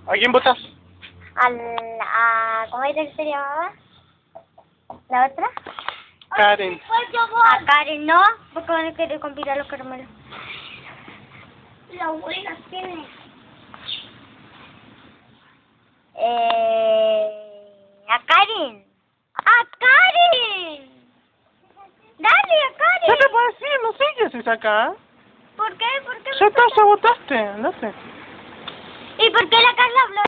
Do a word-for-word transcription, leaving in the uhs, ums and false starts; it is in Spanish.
¿A quién votas? Al, a, ¿cómo era que se llamaba? ¿La otra? Karen. A Karen, no, porque van a querer comprar los caramelos. La abuela tiene. Eh, a Karen. ¡A Karen! ¡Dale, a Karen! ¿Qué te puedo decir? No sé qué haces acá. ¿Por qué? ¿Por qué? Ya está, ya votaste, andate. ¿Y por qué la Carla habló?